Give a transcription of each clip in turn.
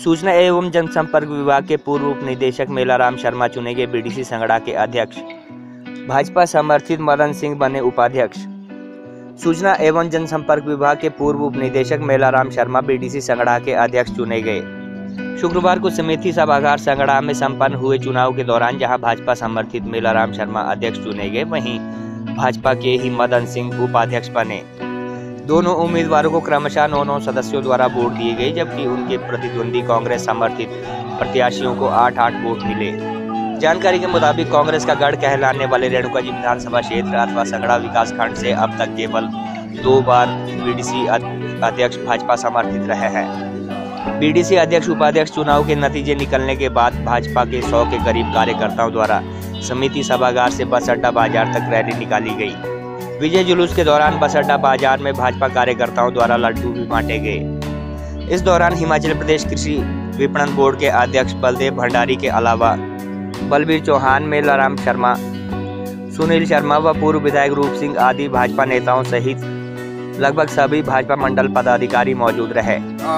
सूचना एवं जनसंपर्क विभाग के पूर्व उप निदेशक मेलाराम शर्मा चुने गए बीडीसी संगड़ा के अध्यक्ष। भाजपा समर्थित मदन सिंह बने उपाध्यक्ष। सूचना एवं जनसंपर्क विभाग के पूर्व उप निदेशक मेलाराम शर्मा बीडीसी संगड़ा के अध्यक्ष चुने गए। शुक्रवार को समिति सभागार संगड़ा में संपन्न हुए चुनाव के दौरान जहां भाजपा समर्थित मेलाराम शर्मा अध्यक्ष चुने गए, वहीं भाजपा के ही मदन सिंह उपाध्यक्ष बने। दोनों उम्मीदवारों को क्रमशः 9 सदस्यों द्वारा वोट दिए गए, जबकि उनके प्रतिद्वंदी कांग्रेस समर्थित प्रत्याशियों को 8 वोट मिले। जानकारी के मुताबिक कांग्रेस का गढ़ कहलाने वाले रेणुका जी विधानसभा क्षेत्र अथवा संगड़ा विकास खंड से अब तक केवल 2 बार बीडीसी अध्यक्ष भाजपा समर्थित रहे हैं। बीडीसी अध्यक्ष उपाध्यक्ष चुनाव के नतीजे निकलने के बाद भाजपा के 100 के करीब कार्यकर्ताओं द्वारा समिति सभागार से बस अड्डा बाजार तक रैली निकाली गई। विजय जुलूस के दौरान बस अड्डा बाजार में भाजपा कार्यकर्ताओं द्वारा लड्डू भी बांटे गए। इस दौरान हिमाचल प्रदेश कृषि विपणन बोर्ड के अध्यक्ष बलदेव भंडारी के अलावा बलबीर चौहान, मेलाराम शर्मा, सुनील शर्मा व पूर्व विधायक रूप सिंह आदि भाजपा नेताओं सहित लगभग सभी भाजपा मंडल पदाधिकारी मौजूद रहे।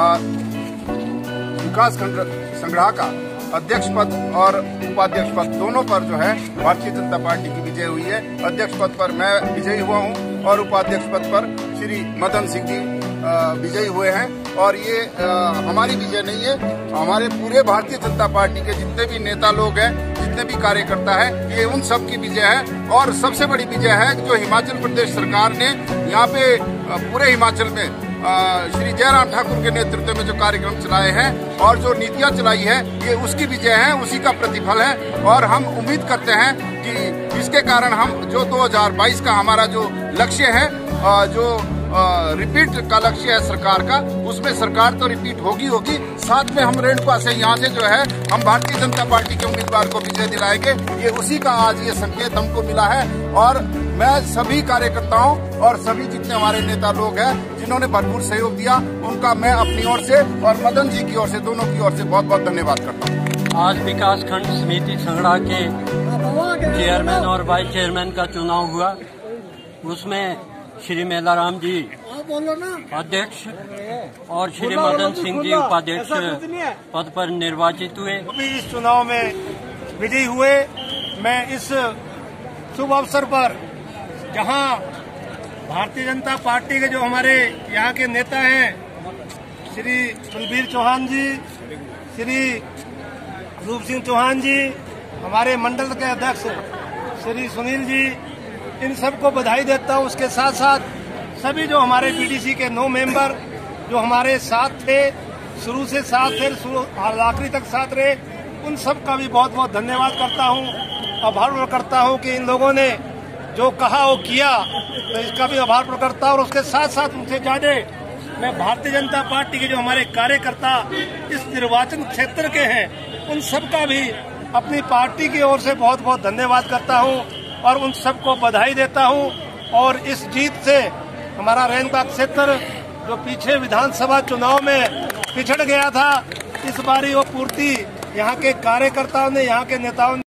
विकास खंड संगड़ा का अध्यक्ष पद और उपाध्यक्ष पद दोनों पर जो है भारतीय जनता पार्टी की विजय हुई है। अध्यक्ष पद पर मैं विजयी हुआ हूं और उपाध्यक्ष पद पर श्री मदन सिंह जी विजयी हुए हैं। और ये हमारी विजय नहीं है, हमारे पूरे भारतीय जनता पार्टी के जितने भी नेता लोग हैं, जितने भी कार्यकर्ता हैं, ये उन सब की विजय है। और सबसे बड़ी विजय है जो हिमाचल प्रदेश सरकार ने यहाँ पे पूरे हिमाचल में श्री जयराम ठाकुर के नेतृत्व में जो कार्यक्रम चलाए हैं और जो नीतियां चलाई है, ये उसकी विजय है, उसी का प्रतिफल है। और हम उम्मीद करते हैं कि इसके कारण हम जो 2022 का हमारा जो लक्ष्य है, जो रिपीट का लक्ष्य है सरकार का, उसमें सरकार तो रिपीट होगी। साथ में हम रेणुका से यहाँ से जो है हम भारतीय जनता पार्टी के उम्मीदवार को विजय दिलाएंगे। ये उसी का आज ये संकेत हमको मिला है। और मैं सभी कार्यकर्ताओं और सभी जितने हमारे नेता लोग हैं जिन्होंने भरपूर सहयोग दिया, उनका मैं अपनी ओर से और मदन जी की ओर से, दोनों की ओर से बहुत बहुत धन्यवाद करता हूँ। आज विकास खंड समिति संगड़ा के चेयरमैन और वाइस चेयरमैन का चुनाव हुआ। उसमें श्री मेलाराम जी अध्यक्ष और श्री मदन सिंह जी उपाध्यक्ष पद पर निर्वाचित हुए। इस चुनाव में विजयी हुए। मैं इस शुभ अवसर पर, जहां भारतीय जनता पार्टी के जो हमारे यहाँ के नेता हैं, श्री बलबीर चौहान जी, श्री रूप सिंह चौहान जी, हमारे मंडल के अध्यक्ष श्री सुनील जी, इन सबको बधाई देता हूँ। उसके साथ साथ सभी जो हमारे बीडीसी के 9 मेंबर जो हमारे साथ थे, शुरू से साथ थे, आखिरी तक साथ रहे, उन सब का भी बहुत बहुत धन्यवाद करता हूँ। आभार प्रकट करता हूँ कि इन लोगों ने जो कहा वो किया, तो इसका भी आभार प्रकट करता हूँ। और उसके साथ साथ उनसे ज्यादा मैं भारतीय जनता पार्टी के जो हमारे कार्यकर्ता इस निर्वाचन क्षेत्र के हैं, उन सब का भी अपनी पार्टी की ओर से बहुत बहुत धन्यवाद करता हूँ और उन सबको बधाई देता हूँ। और इस जीत से हमारा रेणुका क्षेत्र जो पीछे विधानसभा चुनाव में पिछड़ गया था, इस बारी वो पूर्ति यहाँ के कार्यकर्ताओं ने, यहाँ के नेताओं ने